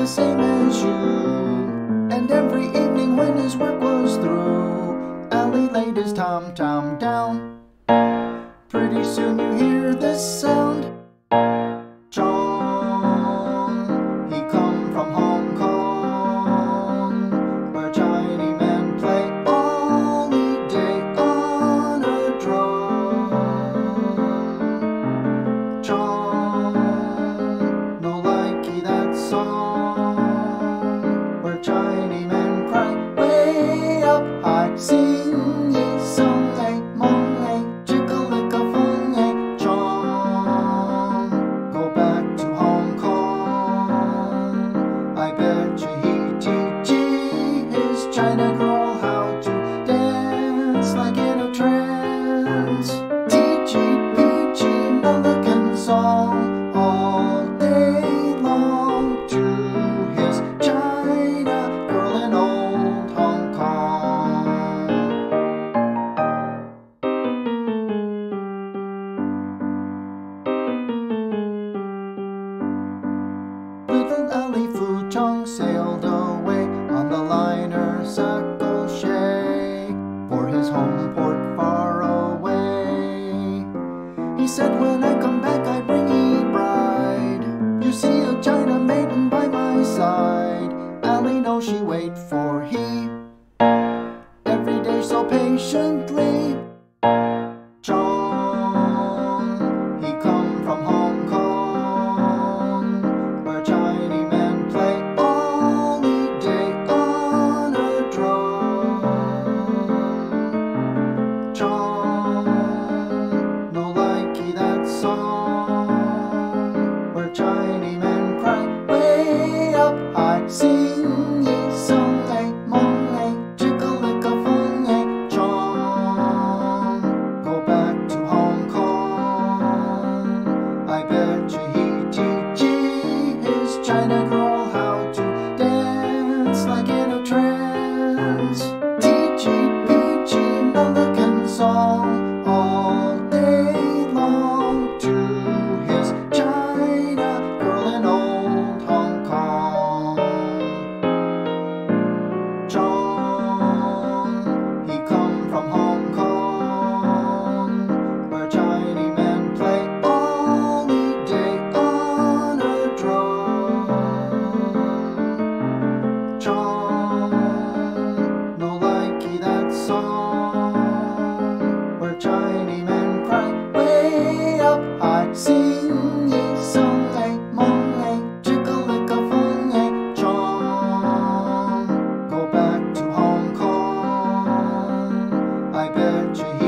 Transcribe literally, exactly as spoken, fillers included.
the same as you. And every evening when his work was through, Allee laid his tom-tom down. Pretty soon you hear this sound. Chong, he come from Hong Kong, where Chinese men play all day on a drum. Chong, no likee that song, where Chinese men cry way up high. Sing ye song-ay, mung-ay, chick-a-lick-a-fung-ay. Chong, go back to Hong Kong. I betcha he Teachee his China girl how to dance like in a trance. Teachee, peachee, Melican song all day long to his China girl in old Hong Kong. Little Allee Fo Chong sailed away on the liner Sakoshay for his home port far away. He said, when I come back I bring ye bride. You see a China maiden by my side. Allee knows she wait for he every day so patiently. Chong, he come from Hong Kong, where Chinese men play all day on a drum. Chong, no likee that song, where Chinese men cry way up high. Sing ye song-ay, mung-ay, chick-a-lick-a-fung-ay. Chong, go back to Hong Kong. I betcha he Teachee his China girl how to dance like in a trance. Teachee, peachee, Melican song all day long to his China girl in old Hong Kong. Chong, he come from Hong Kong, where Chinese men play all day on a drum. Chong, no likee that song, where Chinese men cry way up high. Sing ye song-ay, mung-ay, chick-a-lick-a-fung-ay. Chong, go back to Hong Kong. I betcha he